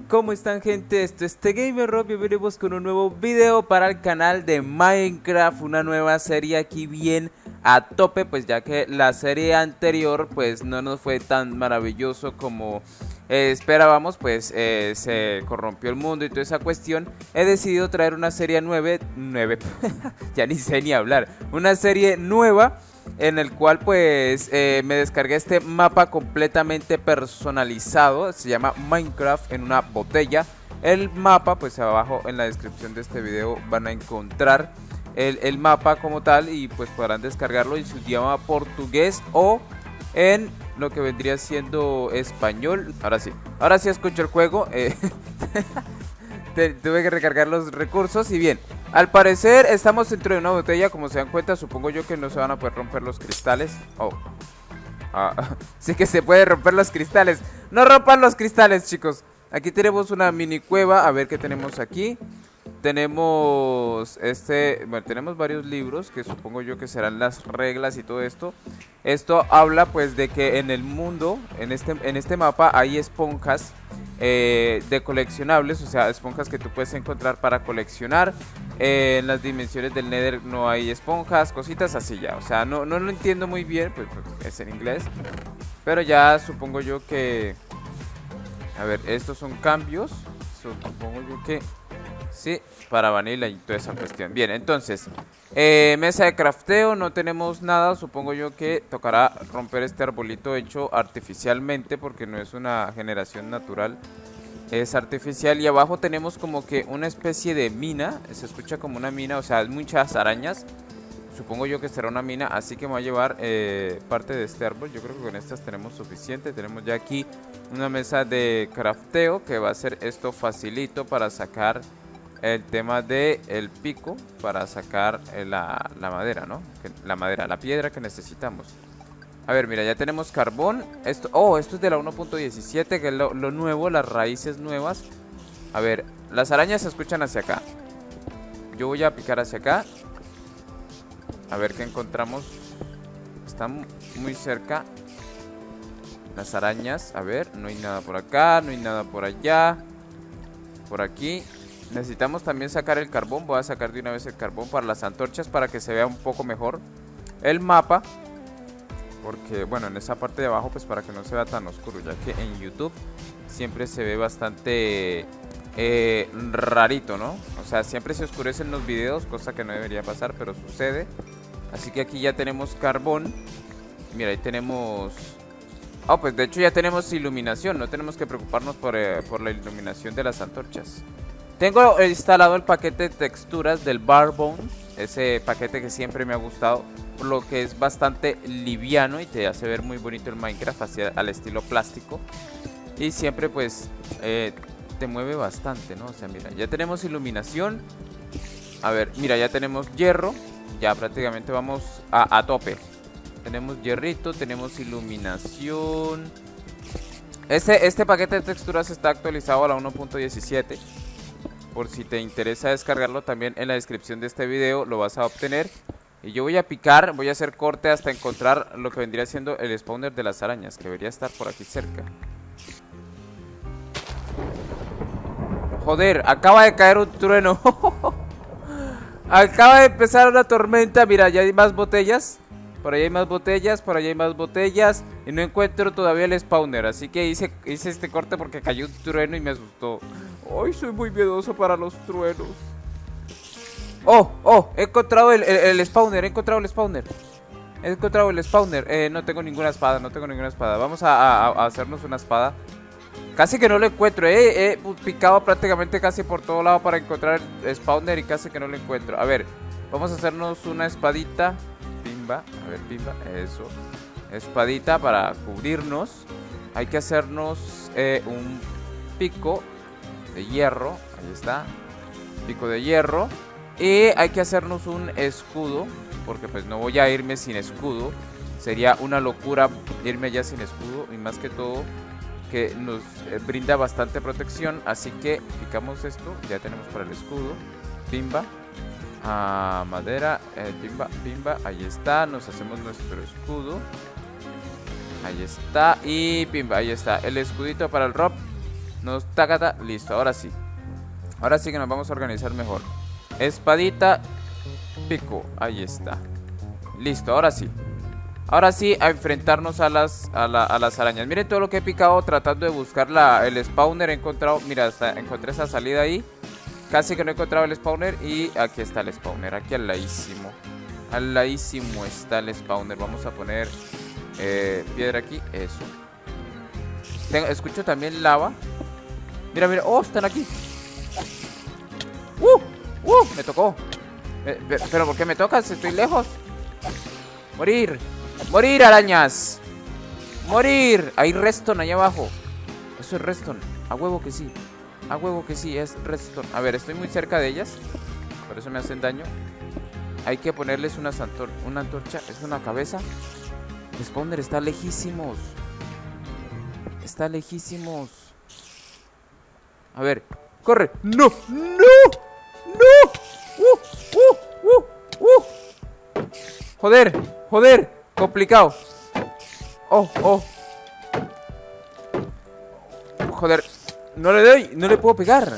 ¿Cómo están, gente? Esto es TheGamerRob, bienvenidos con un nuevo video para el canal de Minecraft. Una nueva serie aquí bien a tope, pues ya que la serie anterior pues no nos fue tan maravilloso como esperábamos, pues se corrompió el mundo y toda esa cuestión. He decidido traer una serie nueva, ya ni sé ni hablar, una serie nueva en el cual pues me descargué este mapa completamente personalizado. Se llama Minecraft en una botella. El mapa, pues abajo en la descripción de este video van a encontrar el mapa como tal, y pues podrán descargarlo en su idioma portugués o en lo que vendría siendo español. Ahora sí escucho el juego. Tuve que recargar los recursos. Y bien, al parecer estamos dentro de una botella. Como se dan cuenta, supongo yo que no se van a poder romper los cristales. Sí que se puede romper los cristales. No rompan los cristales, chicos. Aquí tenemos una mini cueva. A ver qué tenemos aquí. Tenemos tenemos varios libros que supongo yo que serán las reglas y todo esto. Esto habla pues de que en el mundo, en este mapa, hay esponjas de coleccionables, o sea, esponjas que tú puedes encontrar para coleccionar. En las dimensiones del Nether no hay esponjas, cositas así ya. O sea, no lo entiendo muy bien, pues es en inglés. Pero ya supongo yo que... A ver, estos son cambios. Supongo yo que... sí, para vanilla y toda esa cuestión. Bien, entonces, mesa de crafteo, no tenemos nada. Supongo yo que tocará romper este arbolito hecho artificialmente, porque no es una generación natural, es artificial. Y abajo tenemos como que una especie de mina. Se escucha como una mina, o sea, muchas arañas. Supongo yo que será una mina, así que me voy a llevar parte de este árbol. Yo creo que con estas tenemos suficiente. Tenemos ya aquí una mesa de crafteo que va a ser esto facilito para sacar el tema de el pico, para sacar la madera, ¿no? La piedra que necesitamos. A ver, mira, ya tenemos carbón. Esto es de la 1.17, que es lo nuevo, las raíces nuevas. A ver, las arañas se escuchan hacia acá. Yo voy a picar hacia acá. A ver qué encontramos. Están muy cerca las arañas. A ver, no hay nada por acá, no hay nada por allá. Por aquí. Necesitamos también sacar el carbón. Voy a sacar de una vez el carbón para las antorchas, para que se vea un poco mejor el mapa. Porque, bueno, en esa parte de abajo, pues para que no se vea tan oscuro, ya que en YouTube siempre se ve bastante rarito, ¿no? O sea, siempre se oscurecen los videos, cosa que no debería pasar, pero sucede. Así que aquí ya tenemos carbón. Mira, ahí tenemos... pues de hecho ya tenemos iluminación. No tenemos que preocuparnos por la iluminación de las antorchas. Tengo instalado el paquete de texturas del Barbone. Ese paquete que siempre me ha gustado, por lo que es bastante liviano y te hace ver muy bonito el Minecraft, al estilo plástico. Y siempre pues te mueve bastante, ¿no? O sea, mira, ya tenemos iluminación. A ver, mira, ya tenemos hierro. Ya prácticamente vamos a tope. Tenemos hierrito, tenemos iluminación. Este paquete de texturas está actualizado a la 1.17. Por si te interesa descargarlo, también en la descripción de este video lo vas a obtener. Y yo voy a picar, voy a hacer corte hasta encontrar lo que vendría siendo el spawner de las arañas, que debería estar por aquí cerca. Joder, acaba de caer un trueno. Acaba de empezar una tormenta. Mira, ya hay más botellas. Por ahí hay más botellas, por allá hay más botellas. Y no encuentro todavía el spawner. Así que hice este corte porque cayó un trueno y me asustó. Ay, soy muy miedoso para los truenos. He encontrado el spawner. He encontrado el spawner. No tengo ninguna espada, Vamos a hacernos una espada. Casi que no lo encuentro. He picado prácticamente casi por todo lado para encontrar el spawner y casi que no lo encuentro. A ver, vamos a hacernos una espadita. Pimba, a ver, pimba, eso. Espadita para cubrirnos. Hay que hacernos un pico de hierro. Ahí está. Pico de hierro. Y hay que hacernos un escudo, porque pues no voy a irme sin escudo. Sería una locura irme ya sin escudo. Y más que todo que nos brinda bastante protección. Así que picamos esto. Ya tenemos para el escudo. Pimba. Madera, pimba, ahí está. Nos hacemos nuestro escudo. Ahí está, y pimba, ahí está el escudito para el Rob. Nos tacata. Listo, ahora sí. Ahora sí que nos vamos a organizar mejor. Espadita, pico. Ahí está. Listo, ahora sí. Ahora sí, a enfrentarnos a las arañas. Miren todo lo que he picado tratando de buscar el spawner. He encontrado, mira, encontré esa salida ahí. Casi que no he encontrado el spawner. Y aquí está el spawner, aquí al ladísimo. Al ladísimo está el spawner. Vamos a poner piedra aquí, eso. Escucho también lava. Mira, mira, oh, están aquí. Me tocó. Pero ¿por qué me tocas? Estoy lejos. Morir. Morir, arañas. Morir. Hay redstone ahí abajo. Eso es redstone. A huevo que sí. A huevo que sí, es redstone. A ver, estoy muy cerca de ellas. Por eso me hacen daño. Hay que ponerles una antorcha. Es una cabeza. El spawner está lejísimos. Está lejísimos. A ver, corre. ¡No! ¡No! ¡No! Joder, joder. Complicado. Oh. Joder. No le doy, no le puedo pegar.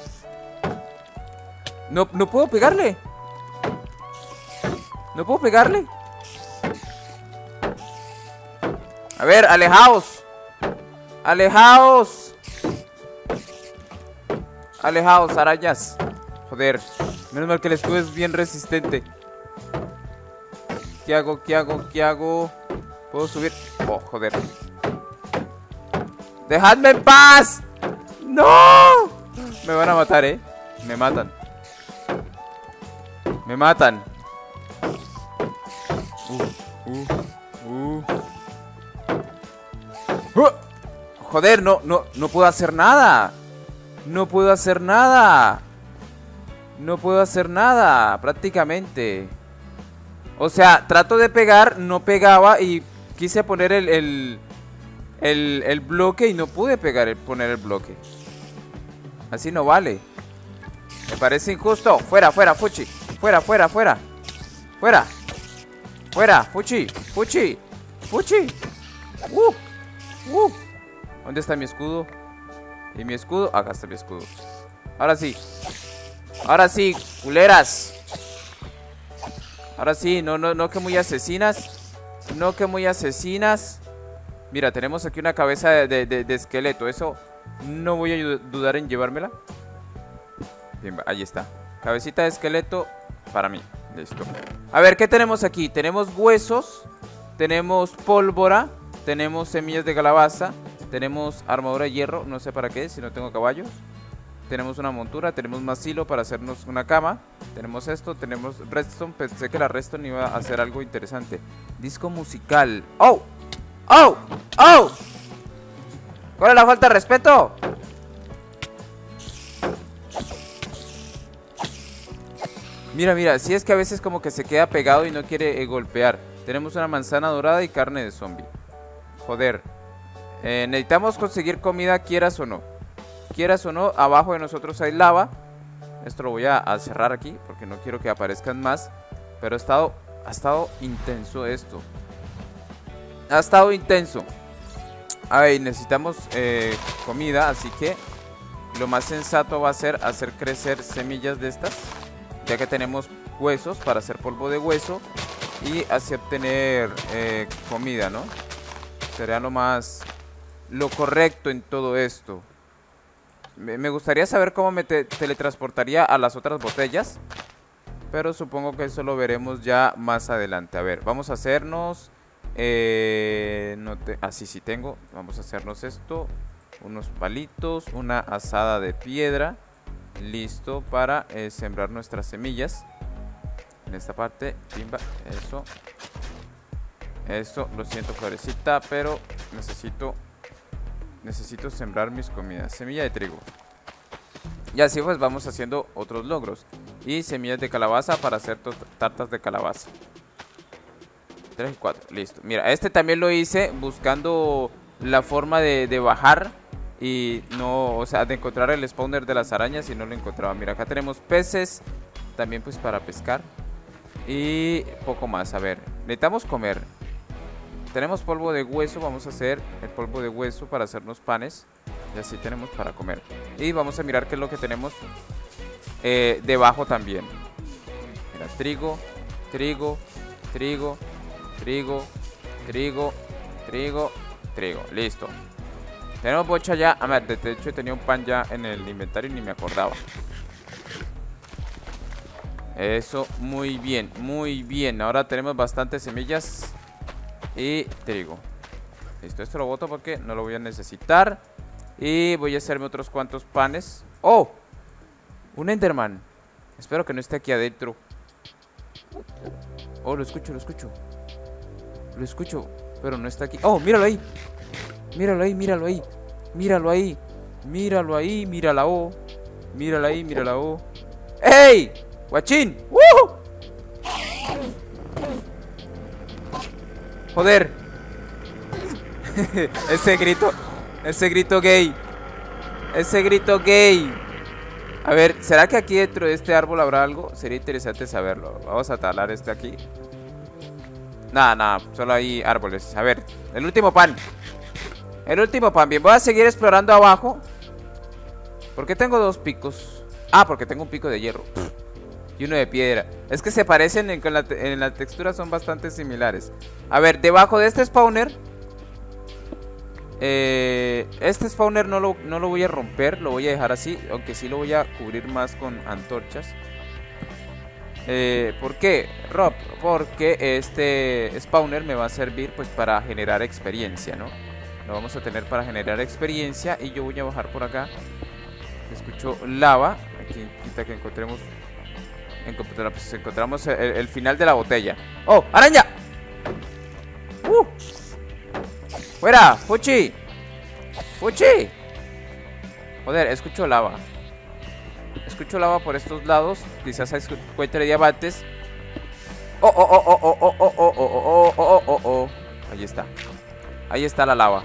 No puedo pegarle. No puedo pegarle. A ver, alejaos. Alejaos. Alejaos, arañas. Joder, menos mal que el escudo es bien resistente. ¿Qué hago? ¿Qué hago? ¿Qué hago? ¿Puedo subir? Oh, joder. ¡Dejadme en paz! ¡No! Me van a matar, ¿eh? Me matan. Me matan. Joder, no puedo hacer nada. No puedo hacer nada. No puedo hacer nada, prácticamente. O sea, trato de pegar, no pegaba y quise poner el bloque y no pude poner el bloque. Así no vale. Me parece injusto. Fuera, fuera, Fuchi. Fuera, fuera, fuera. Fuera. Fuera, Fuchi. Fuchi. Fuchi. ¿Dónde está mi escudo? ¿Y mi escudo? Acá está mi escudo. Ahora sí. Ahora sí, culeras. Ahora sí, no que muy asesinas. No que muy asesinas. Mira, tenemos aquí una cabeza de esqueleto. Eso no voy a dudar en llevármela. Bien, ahí está. Cabecita de esqueleto para mí. Listo. A ver, ¿qué tenemos aquí? Tenemos huesos. Tenemos pólvora. Tenemos semillas de calabaza. Tenemos armadura de hierro. No sé para qué, si no tengo caballos. Tenemos una montura, tenemos más hilo para hacernos una cama. Tenemos esto, tenemos redstone. Pensé que la redstone iba a hacer algo interesante. Disco musical. ¡Oh! ¡Oh! ¡Oh! ¿Cuál es la falta de respeto? Mira, mira, si es que a veces como que se queda pegado y no quiere golpear. Tenemos una manzana dorada y carne de zombie. Joder. Necesitamos conseguir comida, quieras o no. Quieras o no, abajo de nosotros hay lava. Esto lo voy a cerrar aquí porque no quiero que aparezcan más. Pero ha estado intenso esto. Ha estado intenso. A ver, necesitamos comida, así que lo más sensato va a ser hacer crecer semillas de estas, ya que tenemos huesos para hacer polvo de hueso y así obtener comida, ¿no? Sería lo correcto en todo esto. Me gustaría saber cómo me teletransportaría a las otras botellas, pero supongo que eso lo veremos ya más adelante. A ver, vamos a hacernos... sí tengo. Vamos a hacernos esto. Unos palitos, una asada de piedra. Listo para sembrar nuestras semillas. En esta parte, pimba, eso. Eso, lo siento florecita, pero necesito sembrar mis comidas. Semilla de trigo. Y así pues vamos haciendo otros logros. Y semillas de calabaza para hacer tartas de calabaza. 3 y 4, listo. Mira, este también lo hice buscando la forma de bajar. Y no, o sea, de encontrar el spawner de las arañas y no lo encontraba. Mira, acá tenemos peces. También pues para pescar. Y poco más, a ver. Necesitamos comer. Tenemos polvo de hueso, vamos a hacer el polvo de hueso para hacernos panes. Y así tenemos para comer. Y vamos a mirar qué es lo que tenemos debajo también. Mira, trigo, trigo, trigo, trigo, trigo, trigo, trigo. Listo. Tenemos bocha ya. A ver, de hecho tenía un pan ya en el inventario y ni me acordaba. Eso, muy bien, muy bien. Ahora tenemos bastantes semillas y trigo. Listo, esto lo boto porque no lo voy a necesitar. Y voy a hacerme otros cuantos panes. ¡Oh! Un Enderman. Espero que no esté aquí adentro. Oh, lo escucho, lo escucho. Lo escucho, pero no está aquí. ¡Oh, míralo ahí! Míralo ahí, míralo ahí. Míralo ahí. Míralo ahí, mírala O. Mírala ahí, mírala O. ¡Ey! ¡Guachín! ¡Woo! ¡Joder! Ese grito gay. Ese grito gay. A ver, ¿será que aquí dentro de este árbol habrá algo? Sería interesante saberlo. Vamos a talar este aquí. Nada, nada, solo hay árboles. A ver, el último pan. El último pan, bien, voy a seguir explorando abajo. ¿Por qué tengo dos picos? Ah, porque tengo un pico de hierro y uno de piedra. Es que se parecen en la textura, son bastante similares. A ver, debajo de este spawner este spawner no lo voy a romper, lo voy a dejar así, aunque sí lo voy a cubrir más con antorchas. ¿Por qué, Rob? Porque este spawner me va a servir pues para generar experiencia, ¿no? Lo vamos a tener para generar experiencia. Y yo voy a bajar por acá. Escucho lava. Aquí quita que encontremos el final de la botella. ¡Oh! ¡Araña! ¡Fuera! ¡Fuchi! ¡Fuchi! Joder, escucho lava. Escucho lava por estos lados. Quizás encuentre diamantes. ¡Oh, oh, oh, oh, oh, oh, oh, oh, oh, oh, oh! Ahí está. Ahí está la lava.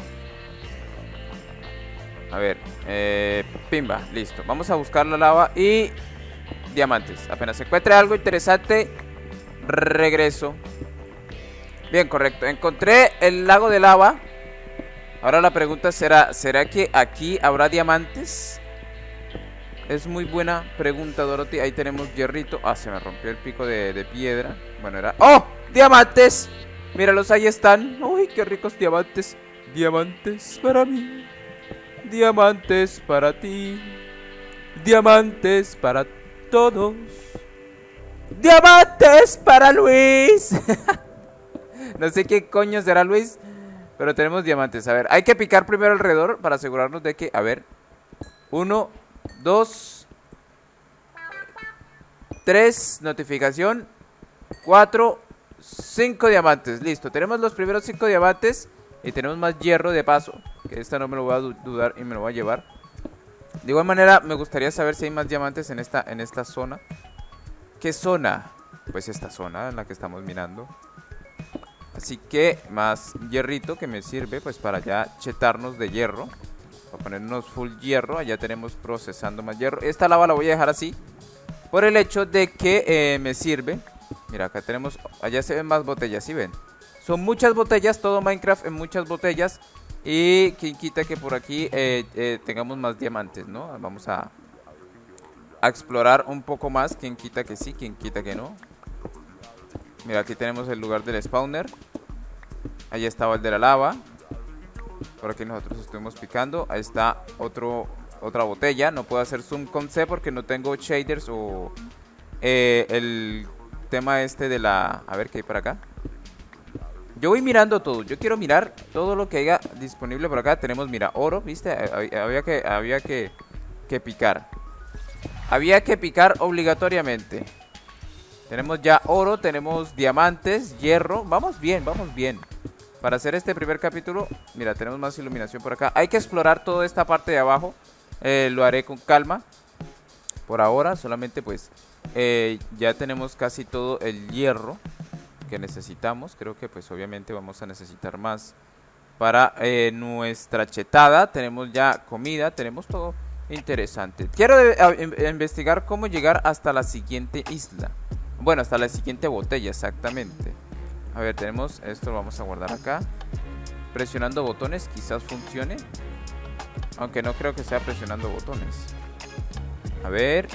A ver, pimba, listo. Vamos a buscar la lava y diamantes. Apenas encuentre algo interesante, regreso. Bien, correcto. Encontré el lago de lava. Ahora la pregunta ¿será que aquí habrá diamantes? Es muy buena pregunta, Dorothy. Ahí tenemos hierrito. Ah, se me rompió el pico de piedra. Bueno, era... ¡Oh! ¡Diamantes! Míralos, ahí están. ¡Uy, qué ricos diamantes! Diamantes para mí. Diamantes para ti. Diamantes para todos. Diamantes para Luis. No sé qué coño será Luis, pero tenemos diamantes. A ver, hay que picar primero alrededor para asegurarnos de que... A ver. 1, 2, 3, notificación. 4, 5 diamantes. Listo, tenemos los primeros 5 diamantes. Y tenemos más hierro de paso, que esta no me lo voy a dudar y me lo voy a llevar. De igual manera, me gustaría saber si hay más diamantes en esta zona. ¿Qué zona? Pues esta zona en la que estamos mirando. Así que más hierrito que me sirve pues para ya chetarnos de hierro. Para ponernos full hierro. Allá tenemos procesando más hierro. Esta lava la voy a dejar así por el hecho de que me sirve. Mira, acá tenemos, allá se ven más botellas, ¿sí ven? Son muchas botellas, todo Minecraft en muchas botellas. Y quien quita que por aquí tengamos más diamantes, ¿no? Vamos a explorar un poco más. Quien quita que sí, quien quita que no. Mira, aquí tenemos el lugar del spawner. Ahí estaba el de la lava. Por aquí nosotros estuvimos picando. Ahí está otra botella. No puedo hacer zoom con C porque no tengo shaders o el tema este de la... A ver qué hay por acá. Yo voy mirando todo, yo quiero mirar todo lo que haya disponible por acá. Tenemos, mira, oro, ¿viste? Había que picar. Había que picar obligatoriamente. Tenemos ya oro, tenemos diamantes, hierro. Vamos bien, vamos bien. Para hacer este primer capítulo, mira, tenemos más iluminación por acá. Hay que explorar toda esta parte de abajo. Lo haré con calma. Por ahora, solamente pues ya tenemos casi todo el hierro que necesitamos. Creo que pues obviamente vamos a necesitar más para nuestra chetada. Tenemos ya comida, tenemos todo interesante. Quiero investigar cómo llegar hasta la siguiente isla. Bueno, hasta la siguiente botella exactamente. A ver, tenemos esto, lo vamos a guardar acá. Presionando botones quizás funcione. Aunque no creo que sea presionando botones. A ver.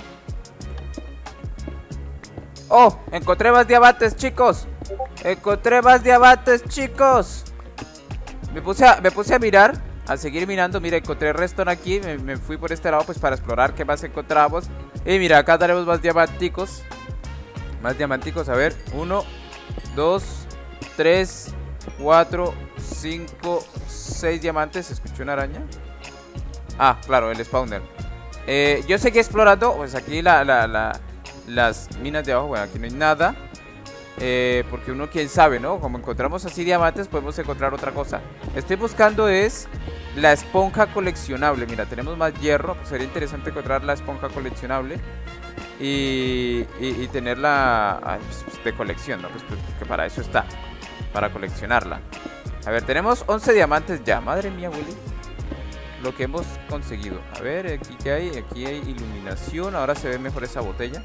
¡Oh! Encontré más diamantes, chicos. Encontré más diamantes, chicos. Me puse a mirar, a seguir mirando. Mira, encontré redstone aquí. Me fui por este lado pues para explorar qué más encontramos. Y mira, acá tenemos más diamanticos. Más diamanticos, a ver. 1, 2, 3, 4, 5, 6 diamantes. ¿Escuché una araña? Ah, claro, el spawner. Yo seguí explorando. Pues aquí las minas de abajo. Bueno, aquí no hay nada. Porque uno quién sabe, ¿no? Como encontramos así diamantes, podemos encontrar otra cosa. Estoy buscando es la esponja coleccionable. Mira, tenemos más hierro. Pues sería interesante encontrar la esponja coleccionable. Y tenerla pues, de colección, ¿no? Pues que para eso está. Para coleccionarla. A ver, tenemos 11 diamantes ya. Madre mía, Willy. Lo que hemos conseguido. A ver, aquí qué hay. Aquí hay iluminación. Ahora se ve mejor esa botella.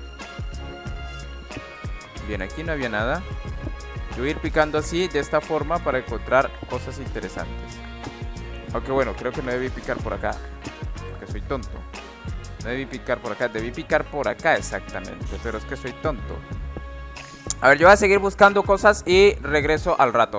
Bien, aquí no había nada. Yo voy a ir picando así, de esta forma, para encontrar cosas interesantes. Aunque bueno, creo que no debí picar por acá, porque soy tonto. No debí picar por acá, debí picar por acá exactamente, pero es que soy tonto. A ver, yo voy a seguir buscando cosas y regreso al rato.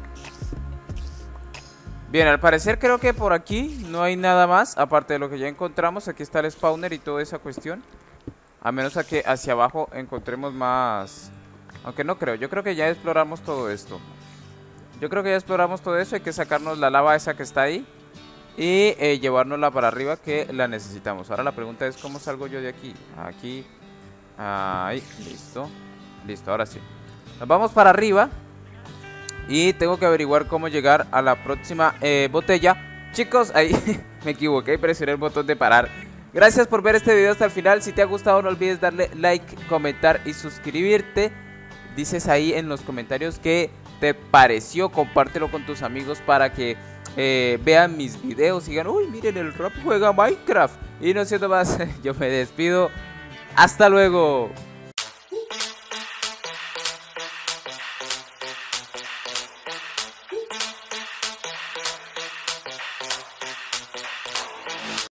Bien, al parecer creo que por aquí no hay nada más, aparte de lo que ya encontramos. Aquí está el spawner y toda esa cuestión. A menos a que hacia abajo encontremos más. Aunque no creo, yo creo que ya exploramos todo esto. Yo creo que ya exploramos todo eso. Hay que sacarnos la lava esa que está ahí y llevárnosla para arriba, que la necesitamos. Ahora la pregunta es, ¿cómo salgo yo de aquí? Aquí. Ahí, listo. Listo, ahora sí. Nos vamos para arriba. Y tengo que averiguar cómo llegar a la próxima botella. Chicos, ahí me equivoqué y presioné el botón de parar. Gracias por ver este video hasta el final. Si te ha gustado, no olvides darle like, comentar y suscribirte. Dices ahí en los comentarios qué te pareció. Compártelo con tus amigos para que vean mis videos y digan, uy, miren, el Rap juega Minecraft. Y no siendo más, yo me despido. Hasta luego.